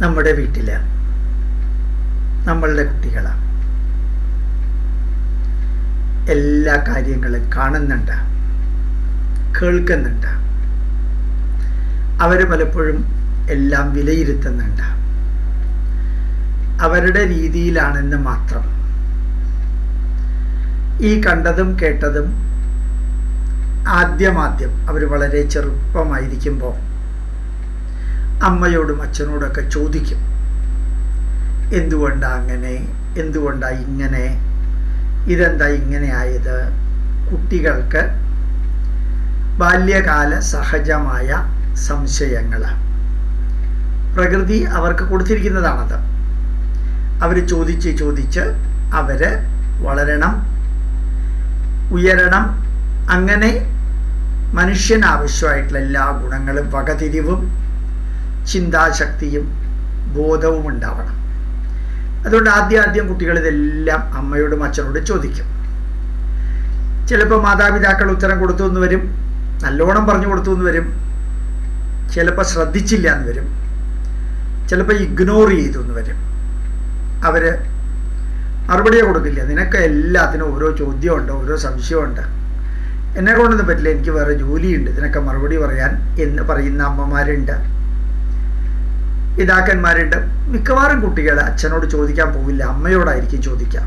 നമ്മുടെ വീട്ടിൽ നമ്മളുടെ കുട്ടികൾ എല്ലാ കാര്യങ്ങളും കാണുന്നുണ്ട്, കേൾക്കുന്നുണ്ട്. അവർ പലപ്പോഴും എല്ലാം വിലയിരുത്തുന്നുണ്ട്. അവരുടെ രീതിയിലാണെന്ന് മാത്രം. ഈ കണ്ടതും കേട്ടതും ആദ്യം അവർ വളരെ ചെറുപ്പമായിരിക്കുമ്പോൾ അമ്മയോടും അച്ഛനോടൊക്കെ ചോദിക്കും, എന്തുകൊണ്ടാണ് അങ്ങനെ, എന്തുകൊണ്ടാണ് ഇങ്ങനെ, ഇതെന്താ ഇങ്ങനെ ആയത്. കുട്ടികൾക്ക് ബാല്യകാല സഹജമായ സംശയങ്ങൾ പ്രകൃതി അവർക്ക് കൊടുത്തിരിക്കുന്നതാണത്. അവർ ചോദിച്ച് അവർ വളരണം, ഉയരണം. അങ്ങനെ മനുഷ്യന് ആവശ്യമായിട്ടുള്ള എല്ലാ ഗുണങ്ങളും, വകതിരിവും, ചിന്താശക്തിയും ബോധവും ഉണ്ടാവണം. അതുകൊണ്ട് ആദ്യം കുട്ടികൾ ഇതെല്ലാം അമ്മയോടും അച്ഛനോടും ചോദിക്കും. ചിലപ്പോൾ മാതാപിതാക്കൾ ഉത്തരം കൊടുത്തു എന്ന് വരും, നല്ലോണം പറഞ്ഞു കൊടുത്തു എന്ന് വരും, ചിലപ്പോൾ ശ്രദ്ധിച്ചില്ല എന്ന് വരും, ചിലപ്പോൾ ഇഗ്നോർ ചെയ്തു എന്ന് വരും. അവർ മറുപടിയെ കൊടുക്കില്ല. നിനക്ക് എല്ലാത്തിനും ഓരോ ചോദ്യമുണ്ട്, ഓരോ സംശയമുണ്ട്, എന്നെ കൊണ്ടൊന്നും പറ്റില്ല, എനിക്ക് വേറെ ജോലിയുണ്ട്, ഇതിനൊക്കെ മറുപടി പറയാൻ എന്ന് പറയുന്ന അമ്മമാരുണ്ട്, പിതാക്കന്മാരുണ്ട്. മിക്കവാറും കുട്ടികൾ അച്ഛനോട് ചോദിക്കാൻ പോവില്ല, അമ്മയോടായിരിക്കും ചോദിക്കുക.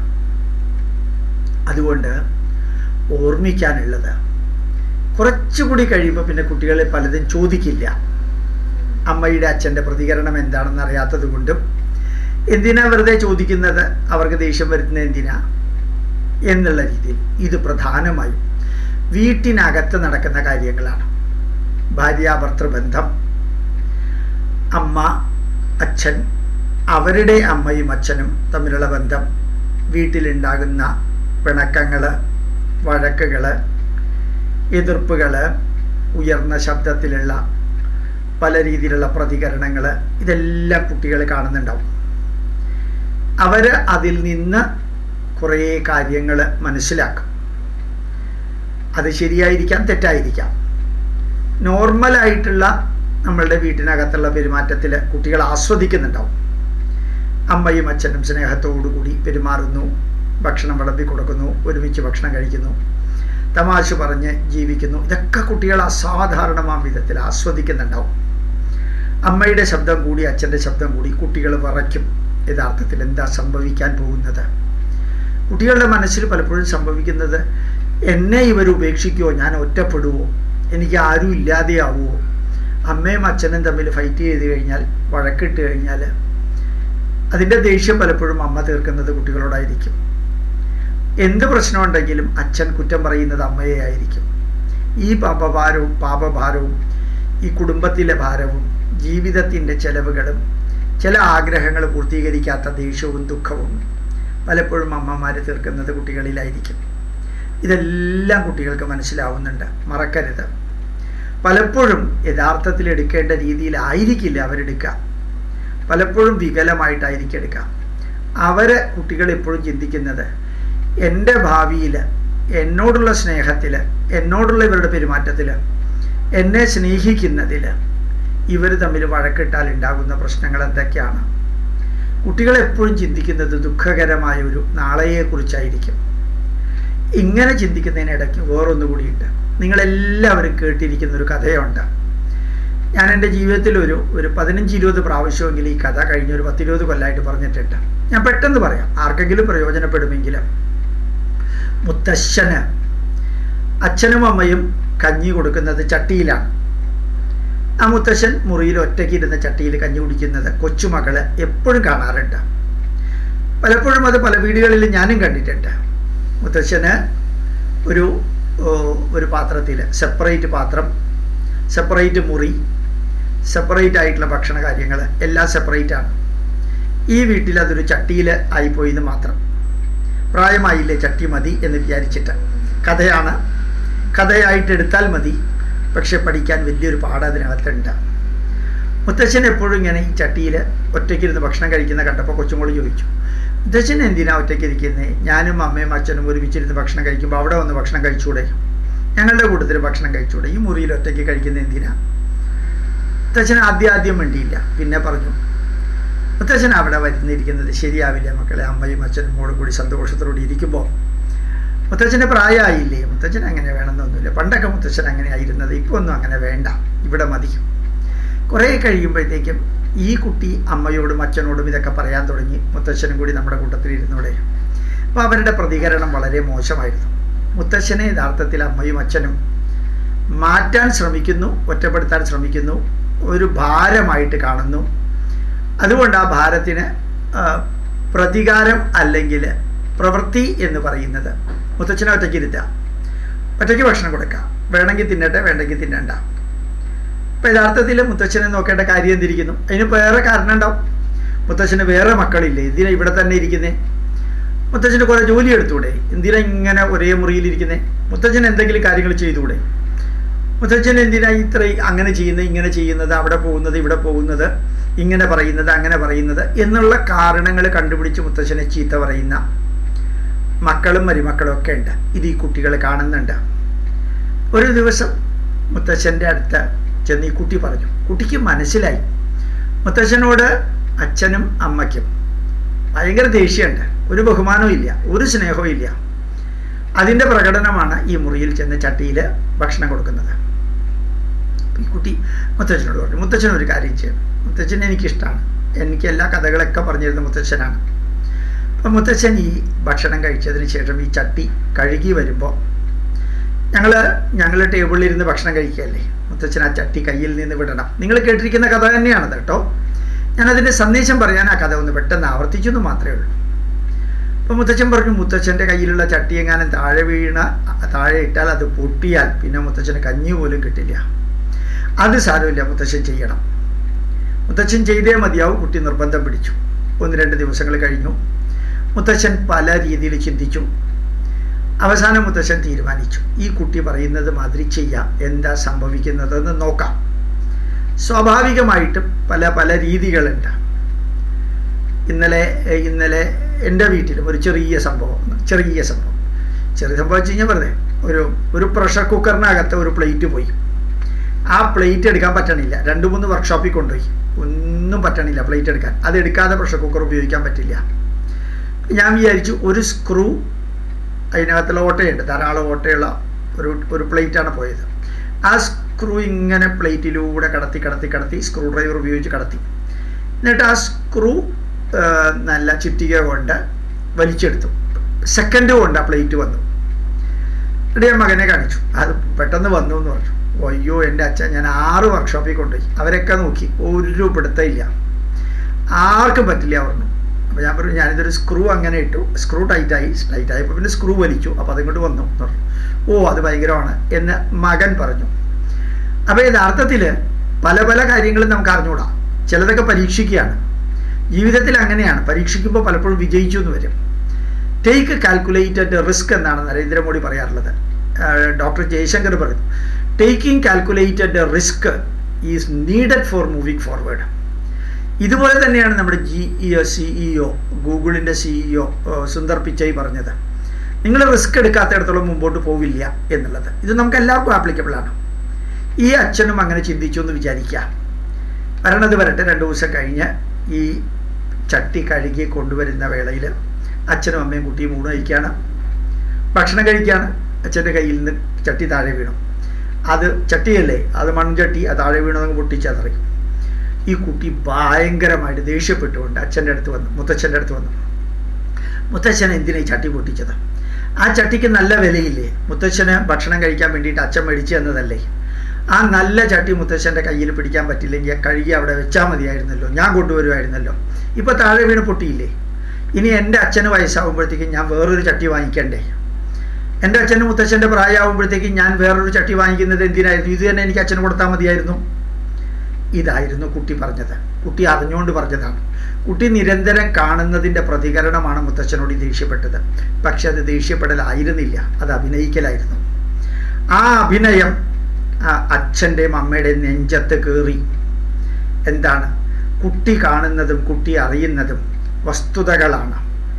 അതുകൊണ്ട് ഓർമ്മിക്കാനുള്ളത്, കുറച്ചുകൂടി കഴിയുമ്പോൾ പിന്നെ കുട്ടികളെ പലതും ചോദിക്കില്ല. അമ്മയുടെ അച്ഛൻ്റെ പ്രതികരണം എന്താണെന്ന് അറിയാത്തത് കൊണ്ടും, എന്തിനാ വെറുതെ ചോദിക്കുന്നത്, അവർക്ക് ദേഷ്യം വരുത്തുന്നത് എന്തിനാ എന്നുള്ള രീതിയിൽ. ഇത് പ്രധാനമായും വീട്ടിനകത്ത് നടക്കുന്ന കാര്യങ്ങളാണ്. ഭാര്യാഭർത്തൃബന്ധം, അമ്മ അച്ഛൻ, അവരുടെ അമ്മയും അച്ഛനും തമ്മിലുള്ള ബന്ധം, വീട്ടിലുണ്ടാകുന്ന പിണക്കങ്ങൾ, വഴക്കുകൾ, എതിർപ്പുകൾ, ഉയർന്ന ശബ്ദത്തിലുള്ള പല രീതിയിലുള്ള പ്രതികരണങ്ങൾ, ഇതെല്ലാം കുട്ടികൾ കാണുന്നുണ്ടാവും. അവർ അതിൽ നിന്ന് കുറേ കാര്യങ്ങൾ മനസ്സിലാക്കും. അത് ശരിയായിരിക്കാം, തെറ്റായിരിക്കാം. നോർമലായിട്ടുള്ള നമ്മളുടെ വീട്ടിനകത്തുള്ള പെരുമാറ്റത്തിൽ കുട്ടികൾ ആസ്വദിക്കുന്നുണ്ടാവും. അമ്മയും അച്ഛനും സ്നേഹത്തോടു കൂടി പെരുമാറുന്നു, ഭക്ഷണം വിളമ്പി കൊടുക്കുന്നു, ഒരുമിച്ച് ഭക്ഷണം കഴിക്കുന്നു, തമാശ പറഞ്ഞ് ജീവിക്കുന്നു. ഇതൊക്കെ കുട്ടികൾ അസാധാരണമായ വിധത്തിൽ ആസ്വദിക്കുന്നുണ്ടാവും. അമ്മയുടെ ശബ്ദം കൂടി അച്ഛൻ്റെ ശബ്ദം കൂടി കുട്ടികൾ വിറയ്ക്കും. യഥാർത്ഥത്തിൽ എന്താ സംഭവിക്കാൻ പോകുന്നത്? കുട്ടികളുടെ മനസ്സിൽ പലപ്പോഴും സംഭവിക്കുന്നത്, എന്നെ ഇവർ ഉപേക്ഷിക്കുമോ, ഞാൻ ഒറ്റപ്പെടുവോ, എനിക്ക് ആരും ഇല്ലാതെയാവുമോ. അമ്മയും അച്ഛനും തമ്മിൽ ഫൈറ്റ് ചെയ്ത് കഴിഞ്ഞാൽ, വഴക്കിട്ട് കഴിഞ്ഞാൽ, അതിൻ്റെ ദേഷ്യം പലപ്പോഴും അമ്മ തീർക്കുന്നത് കുട്ടികളോടായിരിക്കും. എന്ത് പ്രശ്നമുണ്ടെങ്കിലും അച്ഛൻ കുറ്റം പറയുന്നത് അമ്മയെ ആയിരിക്കും. ഈ പാപഭാരവും ഈ കുടുംബത്തിലെ ഭാരവും ജീവിതത്തിൻ്റെ ചെലവുകളും ചില ആഗ്രഹങ്ങൾ പൂർത്തീകരിക്കാത്ത ദേഷ്യവും ദുഃഖവും പലപ്പോഴും അമ്മമാർ തീർക്കുന്നത് കുട്ടികളിലായിരിക്കും. ഇതെല്ലാം കുട്ടികൾക്ക് മനസ്സിലാവുന്നുണ്ട്, മറക്കരുത്. പലപ്പോഴും യഥാർത്ഥത്തിൽ എടുക്കേണ്ട രീതിയിലായിരിക്കില്ല അവരെടുക്കുക, പലപ്പോഴും വികലമായിട്ടായിരിക്കും എടുക്കുക. കുട്ടികൾ എപ്പോഴും ചിന്തിക്കുന്നത്, എൻ്റെ ഭാവിയിൽ എന്നോടുള്ള സ്നേഹത്തിൽ, എന്നോടുള്ള ഇവരുടെ പെരുമാറ്റത്തിൽ, എന്നെ സ്നേഹിക്കുന്നതിൽ ഇവർ തമ്മിൽ വഴക്കിട്ടാൽ ഉണ്ടാകുന്ന പ്രശ്നങ്ങൾ എന്തൊക്കെയാണ്. കുട്ടികൾ എപ്പോഴും ചിന്തിക്കുന്നത് ദുഃഖകരമായ ഒരു നാളെയെക്കുറിച്ചായിരിക്കും. ഇങ്ങനെ ചിന്തിക്കുന്നതിനിടയ്ക്ക് വേറൊന്നു കൂടിയുണ്ട്. നിങ്ങളെല്ലാവരും കേട്ടിരിക്കുന്ന ഒരു കഥയുണ്ട്. ഞാൻ എൻ്റെ ജീവിതത്തിൽ ഒരു 15-20 പ്രാവശ്യമെങ്കിലും ഈ കഥ കഴിഞ്ഞ ഒരു 10-20 കൊല്ലമായിട്ട് പറഞ്ഞിട്ടുണ്ട്. ഞാൻ പെട്ടെന്ന് പറയാം, ആർക്കെങ്കിലും പ്രയോജനപ്പെടുമെങ്കിലും. മുത്തശ്ശന് അച്ഛനും അമ്മയും കഞ്ഞി കൊടുക്കുന്നത് ചട്ടിയിലാണ്. ആ മുത്തശ്ശൻ മുറിയിൽ ഒറ്റയ്ക്ക് ഇരുന്ന ചട്ടിയിൽ കഞ്ഞി കുടിക്കുന്നത് കൊച്ചുമകള് എപ്പോഴും കാണാറുണ്ട്. പലപ്പോഴും അത് പല വീടുകളിലും ഞാനും കണ്ടിട്ടുണ്ട്. മുത്തശ്ശന് ഒരു പാത്രത്തിൽ, സെപ്പറേറ്റ് പാത്രം, സെപ്പറേറ്റ് മുറി, സെപ്പറേറ്റ് ആയിട്ടുള്ള ഭക്ഷണ കാര്യങ്ങൾ എല്ലാം സെപ്പറേറ്റാണ്. ഈ വീട്ടിൽ അതൊരു ചട്ടിയിൽ ആയിപ്പോയിന്ന് മാത്രം. പ്രായമായില്ലേ, ചട്ടി മതി എന്ന് വിചാരിച്ചിട്ട്. കഥയാണ്, കഥയായിട്ട് എടുത്താൽ മതി, പക്ഷെ പഠിക്കാൻ വലിയൊരു പാഠം അതിനകത്തുണ്ട്. മുത്തശ്ശൻ എപ്പോഴും ഇങ്ങനെ ഈ ചട്ടിയിൽ ഒറ്റയ്ക്കിരുന്ന് ഭക്ഷണം കഴിക്കുന്ന കണ്ടപ്പോൾ കൊച്ചുമോള് ചോദിച്ചു, മുത്തശ്ശൻ എന്തിനാ ഒറ്റയ്ക്ക് ഇരിക്കുന്നത്? ഞാനും അമ്മയും അച്ഛനും ഒരുമിച്ചിരുന്ന് ഭക്ഷണം കഴിക്കുമ്പോൾ അവിടെ വന്ന് ഭക്ഷണം കഴിച്ചുകൂടെ? ഞങ്ങളുടെ കൂട്ടത്തിൽ ഭക്ഷണം കഴിച്ചുകൂടെ? ഈ മുറിയിൽ ഒറ്റയ്ക്ക് കഴിക്കുന്നത് എന്തിനാ? മുത്തച്ഛൻ ആദ്യം മിണ്ടിയില്ല. പിന്നെ പറഞ്ഞു, മുത്തച്ഛൻ അവിടെ വരുന്നിരിക്കുന്നത് ശരിയാവില്ല മക്കളെ. അമ്മയും അച്ഛനും മോളും കൂടി സന്തോഷത്തോടെ ഇരിക്കുമ്പോൾ മുത്തച്ഛൻ്റെ പ്രായമായില്ലേ, മുത്തച്ഛൻ അങ്ങനെ വേണമെന്നൊന്നുമില്ല. പണ്ടൊക്കെ മുത്തച്ഛൻ അങ്ങനെ ആയിരുന്നത്, ഇപ്പോൾ ഒന്നും അങ്ങനെ വേണ്ട, ഇവിടെ മതി. കുറേ കഴിയുമ്പോഴത്തേക്കും ഈ കുട്ടി അമ്മയോടും അച്ഛനോടും ഇതൊക്കെ പറയാൻ തുടങ്ങി. മുത്തച്ഛനും കൂടി നമ്മുടെ കൂട്ടത്തിലിരുന്നോടെ. അപ്പോൾ അവരുടെ പ്രതികരണം വളരെ മോശമായിരുന്നു. മുത്തച്ഛനെ യഥാർത്ഥത്തിൽ അമ്മയും അച്ഛനും മാറ്റാൻ ശ്രമിക്കുന്നു, ഒറ്റപ്പെടുത്താൻ ശ്രമിക്കുന്നു, ഒരു ഭാരമായിട്ട് കാണുന്നു. അതുകൊണ്ട് ആ ഭാരത്തിന് പ്രതികാരം അല്ലെങ്കിൽ പ്രവൃത്തി എന്ന് പറയുന്നത് മുത്തച്ഛനെ ഒറ്റയ്ക്ക് ഇരുത്താം, ഒറ്റയ്ക്ക് ഭക്ഷണം കൊടുക്കാം, വേണമെങ്കിൽ തിന്നട്ടെ, വേണ്ടെങ്കിൽ തിന്നണ്ട. അപ്പോൾ യഥാർത്ഥത്തിൽ മുത്തച്ഛനെ നോക്കേണ്ട കാര്യം എന്തിരിക്കുന്നു? അതിന് വേറെ കാരണം ഉണ്ടാവും. മുത്തച്ഛന് വേറെ മക്കളില്ലേ, എന്തിനാ ഇവിടെ തന്നെ ഇരിക്കുന്നേ? മുത്തച്ഛന് കുറേ ജോലി എടുത്തൂടെ? എന്തിനാ ഇങ്ങനെ ഒരേ മുറിയിലിരിക്കുന്നേ? മുത്തച്ഛൻ എന്തെങ്കിലും കാര്യങ്ങൾ ചെയ്തുകൂടെ? മുത്തച്ഛൻ എന്തിനാ ഇത്ര അങ്ങനെ ചെയ്യുന്നത്, ഇങ്ങനെ ചെയ്യുന്നത്, അവിടെ പോകുന്നത്, ഇവിടെ പോകുന്നത്, ഇങ്ങനെ പറയുന്നത്, അങ്ങനെ പറയുന്നത് എന്നുള്ള കാരണങ്ങൾ കണ്ടുപിടിച്ച് മുത്തച്ഛനെ ചീത്ത പറയുന്ന മക്കളും മരുമക്കളും ഒക്കെ ഉണ്ട്. ഇത് ഈ കുട്ടികൾ കാണുന്നുണ്ട്. ഒരു ദിവസം മുത്തച്ഛൻ്റെ അടുത്ത് ചെന്ന് ഈ കുട്ടി പറഞ്ഞു. കുട്ടിക്ക് മനസ്സിലായി മുത്തച്ഛനോട് അച്ഛനും അമ്മയ്ക്കും ഭയങ്കര ദേഷ്യമുണ്ട്, ഒരു ബഹുമാനവും ഇല്ല, ഒരു സ്നേഹവും ഇല്ല. അതിൻ്റെ പ്രകടനമാണ് ഈ മുറിയിൽ ചെന്ന് ചട്ടിയിൽ ഭക്ഷണം കൊടുക്കുന്നത്. ഈ കുട്ടി മുത്തച്ഛനോട് പറഞ്ഞു, മുത്തച്ഛൻ ഒരു കാര്യം ചെയ്യണം, മുത്തച്ഛനെ എനിക്കിഷ്ടമാണ്, എനിക്ക് എല്ലാ കഥകളൊക്കെ പറഞ്ഞിരുന്ന മുത്തച്ഛനാണ്. അപ്പം മുത്തച്ഛൻ ഈ ഭക്ഷണം കഴിച്ചതിന് ശേഷം ഈ ചട്ടി കഴുകി വരുമ്പോൾ ഞങ്ങൾ ടേബിളിലിരുന്ന് ഭക്ഷണം കഴിക്കുകയല്ലേ, മുത്തച്ഛൻ ആ ചട്ടി കയ്യിൽ നിന്ന് വിടണം. നിങ്ങൾ കേട്ടിരിക്കുന്ന കഥ തന്നെയാണത് കേട്ടോ. ഞാനതിൻ്റെ സന്ദേശം പറയാൻ ആ കഥ ഒന്ന് പെട്ടെന്ന് ആവർത്തിച്ചു എന്ന് മാത്രമേ ഉള്ളൂ. അപ്പം മുത്തച്ഛൻ പറഞ്ഞു, മുത്തച്ഛൻ്റെ കയ്യിലുള്ള ചട്ടി എങ്ങാനും താഴെ ഇട്ടാൽ അത് പൊട്ടിയാൽ പിന്നെ മുത്തച്ഛന് കഞ്ഞി പോലും കിട്ടില്ല. അത് സാരമില്ല, മുത്തച്ഛൻ ചെയ്യണം, മുത്തച്ഛൻ ചെയ്തേ മതിയാവും. കുട്ടി നിർബന്ധം പിടിച്ചു. 1-2 ദിവസങ്ങൾ കഴിഞ്ഞു. മുത്തച്ഛൻ പല രീതിയിൽ ചിന്തിച്ചു. അവസാനം മുത്തച്ഛൻ തീരുമാനിച്ചു, ഈ കുട്ടി പറയുന്നത് മാതിരി ചെയ്യാം, എന്താ സംഭവിക്കുന്നതെന്ന് നോക്കാം. സ്വാഭാവികമായിട്ടും പല രീതികളുണ്ട്. ഇന്നലെ എൻ്റെ വീട്ടിലും ഒരു ചെറിയ സംഭവം വെച്ച് കഴിഞ്ഞാൽ വെറുതെ ഒരു പ്രഷർ കുക്കറിനകത്ത് ഒരു പ്ലേറ്റ് പോയി. ആ പ്ലേറ്റ് എടുക്കാൻ പറ്റണില്ല. 2-3 വർക്ക്ഷോപ്പിൽ കൊണ്ടുപോയി, ഒന്നും പറ്റണില്ല പ്ലേറ്റ് എടുക്കാൻ. അത് എടുക്കാതെ പ്രഷർ കുക്കർ ഉപയോഗിക്കാൻ പറ്റില്ല. ഞാൻ വിചാരിച്ചു ഒരു സ്ക്രൂ, അതിനകത്തുള്ള ഓട്ടയുണ്ട്, ധാരാളം ഓട്ടയുള്ള ഒരു പ്ലേറ്റാണ് പോയത്. ആ സ്ക്രൂ ഇങ്ങനെ പ്ലേറ്റിലൂടെ കടത്തി സ്ക്രൂ ഡ്രൈവർ ഉപയോഗിച്ച് കടത്തി. എന്നിട്ട് ആ സ്ക്രൂ നല്ല ചുറ്റിക കൊണ്ട് വലിച്ചെടുത്തു. സെക്കൻഡ് കൊണ്ട് ആ പ്ലേറ്റ് വന്നു. എന്നിട്ട് ഞാൻ മകനെ കാണിച്ചു, അത് പെട്ടെന്ന് വന്നു എന്ന് പറഞ്ഞു. അയ്യോ എൻ്റെ അച്ഛൻ, ഞാൻ 6 വർക്ക്ഷോപ്പിൽ കൊണ്ടുപോയി, അവരൊക്കെ നോക്കി, ഒരു പിടുത്തമില്ല, ആർക്കും പറ്റില്ല പറഞ്ഞു. അപ്പോൾ ഞാൻ പറഞ്ഞു, ഞാനിതൊരു സ്ക്രൂ അങ്ങനെ ഇട്ടു, സ്ക്രൂ ടൈറ്റായപ്പോൾ പിന്നെ സ്ക്രൂ വലിച്ചു, അപ്പോൾ അതിങ്ങോട്ട് വന്നു എന്ന് പറഞ്ഞു. ഓ, അത് ഭയങ്കരമാണ് എന്ന് മകൻ പറഞ്ഞു. അപ്പോൾ യഥാർത്ഥത്തിൽ പല കാര്യങ്ങളും നമുക്ക് അറിഞ്ഞുകൂടാ. ചിലതൊക്കെ പരീക്ഷിക്കുകയാണ്. ജീവിതത്തിൽ അങ്ങനെയാണ്, പരീക്ഷിക്കുമ്പോൾ പലപ്പോഴും വിജയിച്ചു എന്ന് വരും. ടേക്ക് കാൽക്കുലേറ്റഡ് റിസ്ക് എന്നാണ് നരേന്ദ്രമോദി പറയാറുള്ളത്. ഡോക്ടർ ജയശങ്കർ പറയുന്നു, taking calculated risk is needed for moving forward. ഇതുപോലെ തന്നെയാണ് നമ്മുടെ CEO, ഗൂഗിളിൻ്റെ CEO സുന്ദർ പിച്ചൈ പറഞ്ഞത്. നിങ്ങൾ റിസ്ക് എടുക്കാത്തയിടത്തോളം മുമ്പോട്ട് പോവില്ല എന്നുള്ളത്. ഇത് നമുക്ക് എല്ലാവർക്കും ആപ്ലിക്കബിളാണ്. ഈ അച്ഛനും അങ്ങനെ ചിന്തിച്ചു എന്ന് വിചാരിക്കുക. വരണത് വരട്ടെ. 2 ദിവസം കഴിഞ്ഞ് ഈ ചട്ടി കഴുകി കൊണ്ടുവരുന്ന വേളയിൽ അച്ഛനും അമ്മയും കുട്ടിയും ഊണ് കഴിക്കുകയാണ്, ഭക്ഷണം കഴിക്കുകയാണ്. അച്ഛൻ്റെ കയ്യിൽ നിന്ന് ചട്ടി താഴെ വീണു. അത് ചട്ടിയല്ലേ, അത് മൺചട്ടി, അത് താഴെ വീണതങ്ങ് പൊട്ടിച്ചതറിയും. ഈ കുട്ടി ഭയങ്കരമായിട്ട് ദേഷ്യപ്പെട്ടുകൊണ്ട് മുത്തച്ഛൻ്റെ അടുത്ത് വന്നു. മുത്തച്ഛൻ എന്തിനാ ഈ ചട്ടി പൊട്ടിച്ചത്? ആ ചട്ടിക്ക് നല്ല വിലയില്ലേ? മുത്തച്ഛന് ഭക്ഷണം കഴിക്കാൻ വേണ്ടിയിട്ട് അച്ഛൻ മേടിച്ചു തന്നതല്ലേ? ആ നല്ല ചട്ടി മുത്തച്ഛൻ്റെ കയ്യിൽ പിടിക്കാൻ പറ്റില്ലെങ്കിൽ കഴുകി അവിടെ വെച്ചാൽ മതിയായിരുന്നല്ലോ, ഞാൻ കൊണ്ടുവരുമായിരുന്നല്ലോ. ഇപ്പോൾ താഴെ വീണ് പൊട്ടിയില്ലേ? ഇനി എൻ്റെ അച്ഛന് വയസ്സാകുമ്പോഴത്തേക്കും ഞാൻ വേറൊരു ചട്ടി വാങ്ങിക്കണ്ടേ? എൻ്റെ അച്ഛന് മുത്തച്ഛൻ്റെ പ്രായമാകുമ്പോഴത്തേക്കും ഞാൻ വേറൊരു ചട്ടി വാങ്ങിക്കുന്നത് എന്തിനായിരുന്നു? ഇത് തന്നെ എനിക്ക് അച്ഛന് കൊടുത്താൽ മതിയായിരുന്നു. ഇതായിരുന്നു കുട്ടി പറഞ്ഞത്. കുട്ടി അറിഞ്ഞുകൊണ്ട് പറഞ്ഞതാണ്. കുട്ടി നിരന്തരം കാണുന്നതിൻ്റെ പ്രതികരണമാണ് മുത്തച്ഛനോട് ദേഷ്യപ്പെട്ടത്. പക്ഷെ അത് ദേഷ്യപ്പെടലായിരുന്നില്ല, അത് അഭിനയിക്കലായിരുന്നു. ആ അഭിനയം അച്ഛൻ്റെയും അമ്മയുടെയും നെഞ്ചത്ത് കയറി. എന്താണ്? കുട്ടി കാണുന്നതും കുട്ടി അറിയുന്നതും വസ്തുതകളാണ്.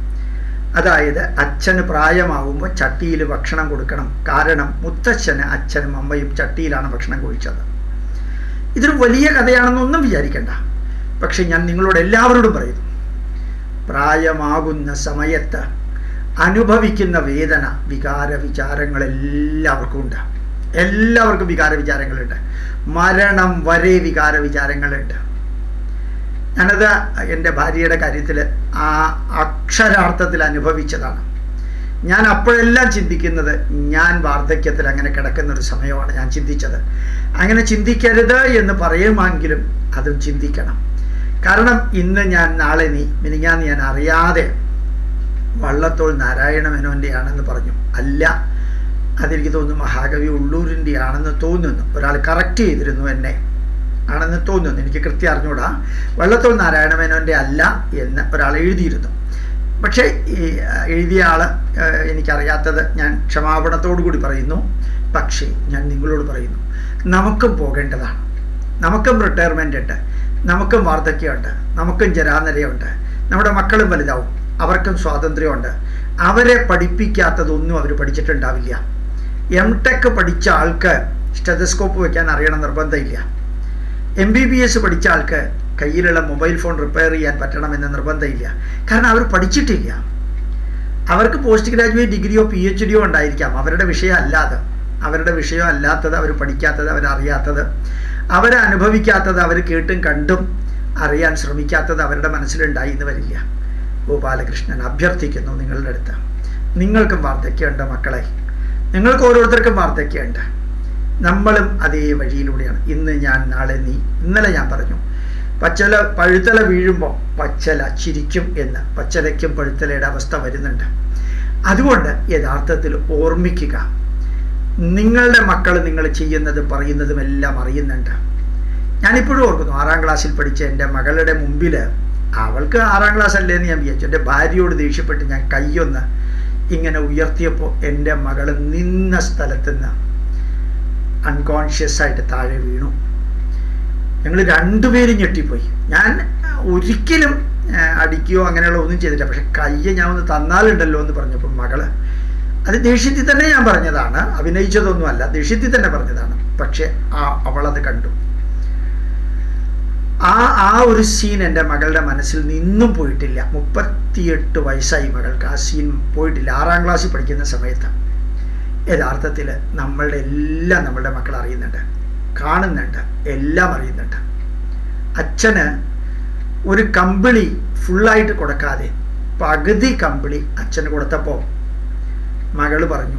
അതായത് അച്ഛന് പ്രായമാകുമ്പോൾ ചട്ടിയിൽ ഭക്ഷണം കൊടുക്കണം. കാരണം മുത്തച്ഛന് അച്ഛനും അമ്മയും ചട്ടിയിലാണ് ഭക്ഷണം കഴിച്ചത്. ഇതൊരു വലിയ കഥയാണെന്നൊന്നും വിചാരിക്കണ്ട. പക്ഷെ ഞാൻ നിങ്ങളോട് എല്ലാവരോടും പറയുന്നു, പ്രായമാകുന്ന സമയത്ത് അനുഭവിക്കുന്ന വേദന, വികാര വിചാരങ്ങൾ എല്ലാവർക്കും ഉണ്ട്. എല്ലാവർക്കും വികാര വിചാരങ്ങളുണ്ട്. മരണം വരെ വികാര വിചാരങ്ങളുണ്ട്. ഞാനത് എൻ്റെ ഭാര്യയുടെ കാര്യത്തിൽ ആ അക്ഷരാർത്ഥത്തിൽ അനുഭവിച്ചതാണ്. ഞാൻ അപ്പോഴെല്ലാം ചിന്തിക്കുന്നത്, ഞാൻ വാർദ്ധക്യത്തിൽ അങ്ങനെ കിടക്കുന്നൊരു സമയമാണ് ഞാൻ ചിന്തിച്ചത്. അങ്ങനെ ചിന്തിക്കരുത് എന്ന് പറയുമെങ്കിലും അതും ചിന്തിക്കണം. കാരണം ഇന്ന് ഞാൻ, നാളെ നീ, മിനിഞ്ഞാന്ന് ഞാൻ അറിയാതെ വള്ളത്തോൾ നാരായണ മേനോൻ്റെ ആണെന്ന് പറഞ്ഞു. അല്ല, അതെനിക്ക് തോന്നുന്നു മഹാകവി ഉള്ളൂരിൻ്റെ ആണെന്ന് തോന്നുന്നു. ഒരാൾ കറക്റ്റ് ചെയ്തിരുന്നു എന്നെ, ആണെന്ന് തോന്നുന്നു. എനിക്ക് കൃത്യം അറിഞ്ഞൂടാ. വള്ളത്തോൾ നാരായണ മേനോൻ്റെ അല്ല എന്ന് ഒരാൾ എഴുതിയിരുന്നു. പക്ഷേ ഈ എഴുതിയ ആൾ എനിക്കറിയാത്തത് ഞാൻ ക്ഷമാപണത്തോടു കൂടി പറയുന്നു. പക്ഷേ ഞാൻ നിങ്ങളോട് പറയുന്നു, നമുക്കും പോകേണ്ടതാണ്. നമുക്കും റിട്ടയർമെൻ്റ് ഉണ്ട്, നമുക്കും വാർദ്ധക്യമുണ്ട്, നമുക്കും ജരാനരയുണ്ട്. നമ്മുടെ മക്കളും വലുതാവും, അവർക്കും സ്വാതന്ത്ര്യമുണ്ട്. അവരെ പഠിപ്പിക്കാത്തതൊന്നും അവർ പഠിച്ചിട്ടുണ്ടാവില്ല. MTech പഠിച്ച ആൾക്ക് സ്റ്റെതസ്കോപ്പ് വയ്ക്കാൻ അറിയണം നിർബന്ധമില്ല. MBBS പഠിച്ച ആൾക്ക് കയ്യിലുള്ള മൊബൈൽ ഫോൺ റിപ്പയർ ചെയ്യാൻ പറ്റണമെന്ന് നിർബന്ധമില്ല. കാരണം അവർ പഠിച്ചിട്ടില്ല. അവർക്ക് പോസ്റ്റ് ഗ്രാജുവേറ്റ് ഡിഗ്രിയോ PhD ഉണ്ടായിരിക്കാം. അവരുടെ വിഷയം അല്ലാതെ, അവരുടെ വിഷയം അല്ലാത്തത്, അവർ പഠിക്കാത്തത്, അവരറിയാത്തത്, അവരനുഭവിക്കാത്തത്, അവർ കേട്ടും കണ്ടും അറിയാൻ ശ്രമിക്കാത്തത് അവരുടെ മനസ്സിലുണ്ടായി എന്ന് വരില്ല. ഗോപാലകൃഷ്ണൻ അഭ്യർത്ഥിക്കുന്നു നിങ്ങളുടെ അടുത്ത്, നിങ്ങൾക്കും വാർദ്ധക്യമുണ്ട് മക്കളെ, നിങ്ങൾക്ക് ഓരോരുത്തർക്കും വാർദ്ധക്യമുണ്ട്. നമ്മളും അതേ വഴിയിലൂടെയാണ്. ഇന്ന് ഞാൻ, നാളെ നീ. ഇന്നലെ ഞാൻ പറഞ്ഞു, പഴുത്തല വീഴുമ്പോൾ പച്ചല ചിരിക്കും എന്ന്. പച്ചലയ്ക്കും പഴുത്തലയുടെ അവസ്ഥ വരുന്നുണ്ട്. അതുകൊണ്ട് യഥാർത്ഥത്തിൽ ഓർമ്മിക്കുക, നിങ്ങളുടെ മക്കൾ നിങ്ങൾ ചെയ്യുന്നതും പറയുന്നതും എല്ലാം അറിയുന്നുണ്ട്. ഞാനിപ്പോഴും ഓർക്കുന്നു, 6ാം ക്ലാസ്സിൽ പഠിച്ച എൻ്റെ മകളുടെ മുമ്പിൽ, അവൾക്ക് 6ാം ക്ലാസ് അല്ലേന്ന് ഞാൻ വിചാരിച്ചു, എൻ്റെ ഭാര്യയോട് ദേഷ്യപ്പെട്ട് ഞാൻ കൈയൊന്ന് ഇങ്ങനെ ഉയർത്തിയപ്പോൾ എൻ്റെ മകൾ നിന്ന സ്ഥലത്ത് നിന്ന് അൺകോൺഷ്യസ് ആയിട്ട് താഴെ വീണു. ഞങ്ങൾ രണ്ടുപേരും ഞെട്ടിപ്പോയി. ഞാൻ ഒരിക്കലും അടിക്കുകയോ അങ്ങനെയുള്ള ഒന്നും ചെയ്തില്ല. പക്ഷെ കയ്യെ ഞാൻ ഒന്ന് തന്നാലുണ്ടല്ലോ എന്ന് പറഞ്ഞപ്പോൾ മകള്, അത് ദേഷ്യത്തിൽ തന്നെ ഞാൻ പറഞ്ഞതാണ്, അഭിനയിച്ചതൊന്നുമല്ല, ദേഷ്യത്തിൽ തന്നെ പറഞ്ഞതാണ്. പക്ഷെ അവളത് കണ്ടു. ആ ഒരു സീൻ എൻ്റെ മകളുടെ മനസ്സിൽ നിന്നും പോയിട്ടില്ല. 38 വയസ്സായി മകൾക്ക്. ആ സീൻ പോയിട്ടില്ല. 6ാം ക്ലാസ്സിൽ പഠിക്കുന്ന സമയത്ത്. യഥാർത്ഥത്തിൽ നമ്മളുടെ മക്കൾ അറിയുന്നുണ്ട്, കാണുന്നുണ്ട്, എല്ലാം അറിയുന്നുണ്ട്. അച്ഛന് ഒരു കമ്പിളി ഫുള്ളായിട്ട് കൊടുക്കാതെ പകുതി കമ്പിളി അച്ഛന് കൊടുത്തപ്പോൾ മകള് പറഞ്ഞു,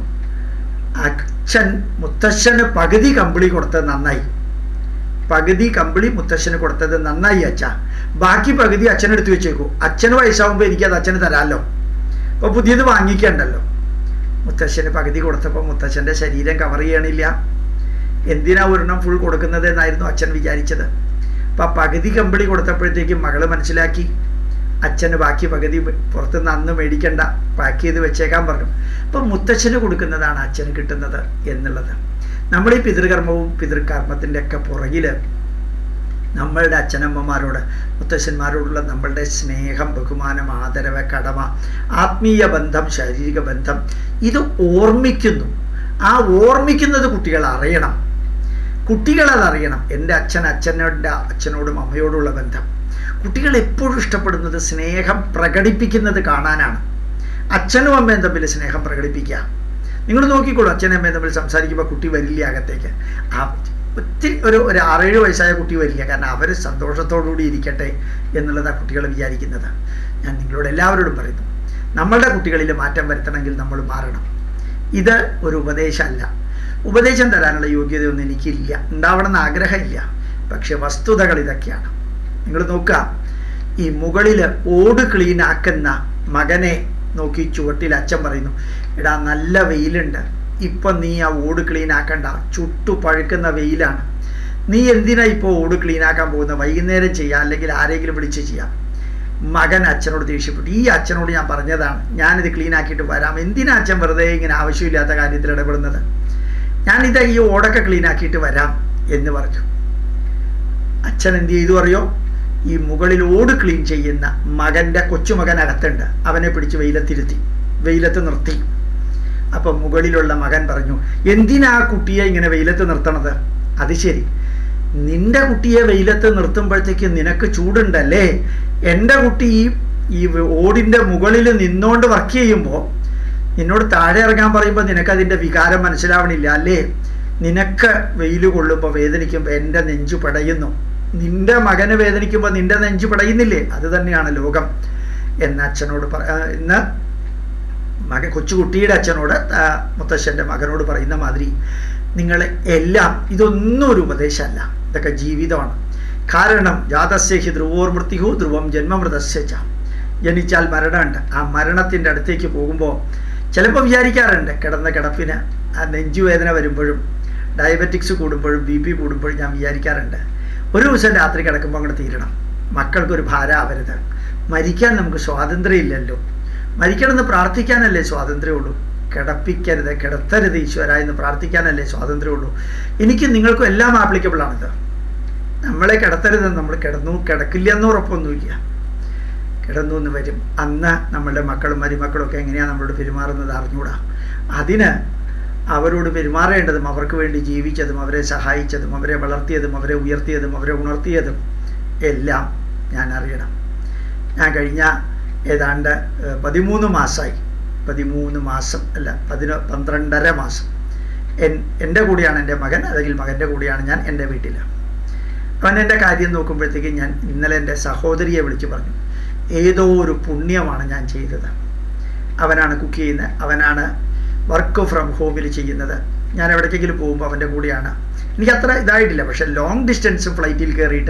മുത്തശ്ശന് പകുതി കമ്പിളി കൊടുത്തത് നന്നായി, പകുതി കമ്പിളി മുത്തശ്ശന് കൊടുത്തത് നന്നായി അച്ഛ, ബാക്കി പകുതി അച്ഛനെടുത്ത് വെച്ചേക്കൂ, അച്ഛന് വയസ്സാവുമ്പോൾ എനിക്കത് അച്ഛന് തരാമല്ലോ, അപ്പോൾ പുതിയത് വാങ്ങിക്കണ്ടല്ലോ. മുത്തശ്ശന് പകുതി കൊടുത്തപ്പോൾ മുത്തശ്ശൻ്റെ ശരീരം കവർ ചെയ്യണില്ല. എന്തിനാ ഒരെണ്ണം ഫുൾ കൊടുക്കുന്നത് എന്നായിരുന്നു അച്ഛൻ വിചാരിച്ചത്. അപ്പം പകുതി കമ്പിളി കൊടുത്തപ്പോഴത്തേക്കും മകള് മനസ്സിലാക്കി, അച്ഛന് ബാക്കി പകുതി പുറത്തുനിന്ന് അന്ന് മേടിക്കണ്ട, പാക്ക് ചെയ്ത് വെച്ചേക്കാൻ പറഞ്ഞു. അപ്പം മുത്തച്ഛന് കൊടുക്കുന്നതാണ് അച്ഛന് കിട്ടുന്നത് എന്നുള്ളത്. നമ്മൾ ഈ പിതൃകർമ്മവും പിതൃകർമ്മത്തിൻ്റെ ഒക്കെ പുറകിൽ നമ്മളുടെ അച്ഛനമ്മമാരോട്, മുത്തശ്ശന്മാരോടുള്ള നമ്മളുടെ സ്നേഹം, ബഹുമാനം, ആദരവ്, കടമ, ആത്മീയ ബന്ധം, ശാരീരിക ബന്ധം, ഇത് ഓർമ്മിക്കുന്നു. ആ ഓർമ്മിക്കുന്നത് കുട്ടികൾ അറിയണം. കുട്ടികളതറിയണം. എൻ്റെ അച്ഛനോടും അമ്മയോടുള്ള ബന്ധം. കുട്ടികൾ എപ്പോഴും ഇഷ്ടപ്പെടുന്നത് സ്നേഹം പ്രകടിപ്പിക്കുന്നത് കാണാനാണ്. അച്ഛനും അമ്മയും തമ്മിൽ സ്നേഹം പ്രകടിപ്പിക്കുക. നിങ്ങൾ നോക്കിക്കോളൂ, അച്ഛനും അമ്മയും തമ്മിൽ സംസാരിക്കുമ്പോൾ കുട്ടി വരില്ല അകത്തേക്ക്. ഒത്തിരി ഒരു 6-7 വയസ്സായ കുട്ടി വരില്ല. കാരണം അവർ സന്തോഷത്തോടുകൂടി ഇരിക്കട്ടെ എന്നുള്ളതാണ് കുട്ടികൾ വിചാരിക്കുന്നത്. ഞാൻ നിങ്ങളോട് എല്ലാവരോടും പറയുന്നു, നമ്മളുടെ കുട്ടികളിൽ മാറ്റം വരുത്തണമെങ്കിൽ നമ്മൾ മാറണം. ഇത് ഒരു ഉപദേശമല്ല. ഉപദേശം തരാനുള്ള യോഗ്യതയൊന്നും എനിക്കില്ല, ഉണ്ടാവണമെന്ന് ആഗ്രഹമില്ല. പക്ഷെ വസ്തുതകൾ ഇതൊക്കെയാണ്. നിങ്ങൾ നോക്കുക, ഈ മുകളിൽ ഓട് ക്ലീൻ ആക്കുന്ന മകനെ നോക്കി ചുവട്ടിൽ അച്ഛൻ പറയുന്നു, എടാ നല്ല വെയിലുണ്ട്, ഇപ്പം നീ ആ ഓട് ക്ലീൻ ആക്കണ്ട, ചുട്ടു പഴുക്കുന്ന വെയിലാണ്, നീ എന്തിനാ ഇപ്പോൾ ഓട് ക്ലീൻ ആക്കാൻ പോകുന്നത്, വൈകുന്നേരം ചെയ്യാം, അല്ലെങ്കിൽ ആരെങ്കിലും വിളിച്ച് ചെയ്യാം. മകൻ അച്ഛനോട് ദേഷ്യപ്പെട്ടു. ഈ അച്ഛനോട് ഞാൻ പറഞ്ഞതാണ്, ഞാനിത് ക്ലീൻ ആക്കിയിട്ട് വരാം, എന്തിനാ അച്ഛൻ വെറുതെ ഇങ്ങനെ ആവശ്യമില്ലാത്ത കാര്യത്തിൽ ഇടപെടുന്നത്, ഞാനിത് ഈ ഓടൊക്കെ ക്ലീൻ ആക്കിയിട്ട് വരാം എന്ന് പറഞ്ഞു. അച്ഛൻ എന്ത് ചെയ്തു അറിയോ? ഈ മുകളിൽ ഓട് ക്ലീൻ ചെയ്യുന്ന മകൻ്റെ കൊച്ചുമകൻ അകത്തുണ്ട്, അവനെ പിടിച്ച് വെയിലത്ത് നിർത്തി. അപ്പം മുകളിലുള്ള മകൻ പറഞ്ഞു, എന്തിനാ കുട്ടിയെ ഇങ്ങനെ വെയിലത്ത് നിർത്തണത്? അത് ശരി, നിന്റെ കുട്ടിയെ വെയിലത്ത് നിർത്തുമ്പോഴത്തേക്ക് നിനക്ക് ചൂടുണ്ടല്ലേ, എൻ്റെ കുട്ടി ഈ ഓടിൻ്റെ മുകളിൽ നിന്നോണ്ട് വർക്ക് ചെയ്യുമ്പോൾ നിന്നോട് താഴെ ഇറങ്ങാൻ പറയുമ്പോൾ നിനക്കതിൻ്റെ വികാരം മനസ്സിലാവണില്ല അല്ലേ? നിനക്ക് വെയിൽ കൊള്ളുമ്പോൾ വേദനിക്കുമ്പോൾ എൻ്റെ നെഞ്ചു പടയുന്നു, നിന്റെ മകന് വേദനിക്കുമ്പോൾ നിന്റെ നെഞ്ചു പടയുന്നില്ലേ? അത് തന്നെയാണ് ലോകം എന്ന് അച്ഛനോട് ഇന്ന് കൊച്ചുകുട്ടിയുടെ അച്ഛനോട് മുത്തശ്ശൻ്റെ മകനോട് പറയുന്ന മാതിരി നിങ്ങൾ എല്ലാം, ഇതൊന്നും ഒരു ഉപദേശമല്ല, ഇതൊക്കെ ജീവിതമാണ്. കാരണം ജാതസ്യ ഹി ധ്രുവോർ മൃത്യുഹു ധ്രുവം ജന്മമൃതസ്യ ച. ജനിച്ചാൽ മരണമുണ്ട്. ആ മരണത്തിൻ്റെ അടുത്തേക്ക് പോകുമ്പോൾ ചിലപ്പോൾ വിചാരിക്കാറുണ്ട്, കിടന്ന കിടപ്പിന് ആ നെഞ്ചുവേദന വരുമ്പോഴും ഡയബറ്റിക്സ് കൂടുമ്പോഴും BP കൂടുമ്പോഴും ഞാൻ വിചാരിക്കാറുണ്ട്, ഒരു ദിവസം രാത്രി കിടക്കുമ്പോൾ അങ്ങോട്ട് തീരണം, മക്കൾക്കൊരു ഭാരമാവരുത്. മരിക്കാൻ നമുക്ക് സ്വാതന്ത്ര്യം ഇല്ലല്ലോ, മരിക്കണമെന്ന് പ്രാർത്ഥിക്കാനല്ലേ സ്വാതന്ത്ര്യമുള്ളൂ. കിടപ്പിക്കരുത്, കിടത്തരുത് ഈശ്വര എന്ന് പ്രാർത്ഥിക്കാനല്ലേ സ്വാതന്ത്ര്യമുള്ളൂ. എനിക്കും നിങ്ങൾക്കും എല്ലാം ആപ്ലിക്കബിളാണിത്. നമ്മളെ കിടത്തരുത്, നമ്മൾ കിടക്കില്ല എന്ന് ഉറപ്പൊന്നുമില്ല, കിടന്നു എന്ന് വരും. അന്ന് നമ്മളുടെ മക്കളും മരുമക്കളും ഒക്കെ എങ്ങനെയാണ് നമ്മളോട് പെരുമാറുന്നത് അറിഞ്ഞൂടാ. അതിന് അവരോട് പെരുമാറേണ്ടതും അവർക്ക് വേണ്ടി ജീവിച്ചതും അവരെ സഹായിച്ചതും അവരെ വളർത്തിയതും അവരെ ഉയർത്തിയതും അവരെ ഉണർത്തിയതും എല്ലാം ഞാൻ അറിയണം. ഞാൻ കഴിഞ്ഞ ഏതാണ്ട് 13 മാസമായി, 13 മാസം അല്ല 12.5 മാസം എൻ്റെ കൂടെയാണ് എൻ്റെ മകൻ, അല്ലെങ്കിൽ മകൻ്റെ കൂടെയാണ് ഞാൻ എൻ്റെ വീട്ടിൽ. അവൻ എൻ്റെ കാര്യം നോക്കുമ്പോഴത്തേക്കും ഞാൻ ഇന്നലെ എൻ്റെ സഹോദരിയെ വിളിച്ച് പറഞ്ഞു, ഏതോ ഒരു പുണ്യമാണ് ഞാൻ ചെയ്തത്. അവനാണ് കുക്ക് ചെയ്യുന്നത്, അവനാണ് വർക്ക് ഫ്രം ഹോമിൽ ചെയ്യുന്നത്. ഞാൻ എവിടേക്കെങ്കിലും പോകുമ്പോൾ അവൻ്റെ കൂടെയാണ്. എനിക്കത്ര ഇതായിട്ടില്ല, പക്ഷേ ലോങ് ഡിസ്റ്റൻസ് ഫ്ലൈറ്റിൽ കയറിയിട്ട്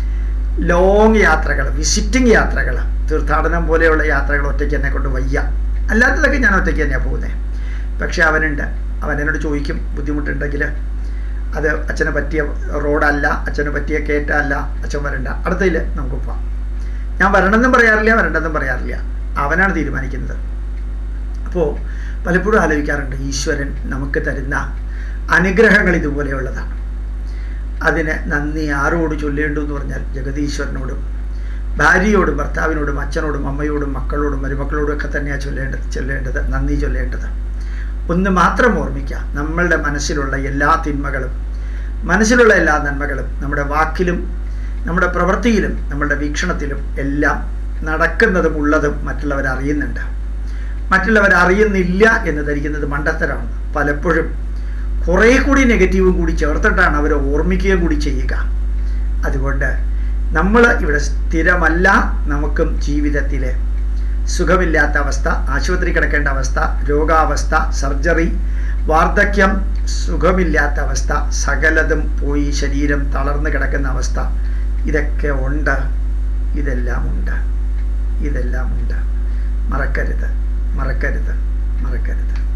ലോങ് യാത്രകൾ, വിസിറ്റിംഗ് യാത്രകൾ, തീർത്ഥാടനം പോലെയുള്ള യാത്രകൾ ഒറ്റയ്ക്ക് എന്നെ കൊണ്ട് വയ്യ. അല്ലാത്തതൊക്കെ ഞാൻ ഒറ്റയ്ക്ക് തന്നെയാണ് പോകുന്നത്. പക്ഷേ അവനുണ്ട്, അവൻ എന്നോട് ചോദിക്കും ബുദ്ധിമുട്ടുണ്ടെങ്കിൽ, അത് അച്ഛന് പറ്റിയ റോഡല്ല, അച്ഛന് പറ്റിയ കയറ്റമല്ല, അച്ഛൻ വരണ്ട, അടുത്തതിൽ നമുക്ക് പോവാം. ഞാൻ വരണമെന്നും പറയാറില്ല, വരണ്ടെന്നും പറയാറില്ല, അവനാണ് തീരുമാനിക്കുന്നത്. അപ്പോൾ പലപ്പോഴും ആലോചിക്കാറുണ്ട്, ഈശ്വരൻ നമുക്ക് തരുന്ന അനുഗ്രഹങ്ങൾ ഇതുപോലെയുള്ളതാണ്. അതിന് നന്ദി ആരോട് ചൊല്ലേണ്ടു എന്ന് പറഞ്ഞാൽ ജഗതീശ്വരനോടും ഭാര്യയോടും ഭർത്താവിനോടും അച്ഛനോടും അമ്മയോടും മക്കളോടും മരുമക്കളോടും ഒക്കെ തന്നെയാണ് ചൊല്ലേണ്ടത് നന്ദി ചൊല്ലേണ്ടത്. ഒന്ന് മാത്രം ഓർമ്മിക്കുക, നമ്മളുടെ മനസ്സിലുള്ള എല്ലാ തിന്മകളും, മനസ്സിലുള്ള എല്ലാ നന്മകളും നമ്മുടെ വാക്കിലും നമ്മുടെ പ്രവൃത്തിയിലും നമ്മളുടെ വീക്ഷണത്തിലും എല്ലാം നടക്കുന്നതും ഉള്ളതും മറ്റുള്ളവരറിയുന്നുണ്ട്. മറ്റുള്ളവരറിയുന്നില്ല എന്ന് ധരിക്കുന്നത് മണ്ടത്തരമാണ്. പലപ്പോഴും കുറേ കൂടി നെഗറ്റീവും കൂടി ചേർത്തിട്ടാണ് അവരെ ഓർമ്മിക്കുകയും കൂടി ചെയ്യുക. അതുകൊണ്ട് നമ്മൾ ഇവിടെ സ്ഥിരമല്ല. നമുക്കും ജീവിതത്തിലെ സുഖമില്ലാത്ത അവസ്ഥ, ആശുപത്രി കിടക്കേണ്ട അവസ്ഥ, രോഗാവസ്ഥ, സർജറി, വാർദ്ധക്യം, സുഖമില്ലാത്ത അവസ്ഥ, സകലതും പോയി ശരീരം തളർന്നു കിടക്കുന്ന അവസ്ഥ, ഇതൊക്കെ ഉണ്ട്. ഇതെല്ലാം ഉണ്ട്. മറക്കരുത്.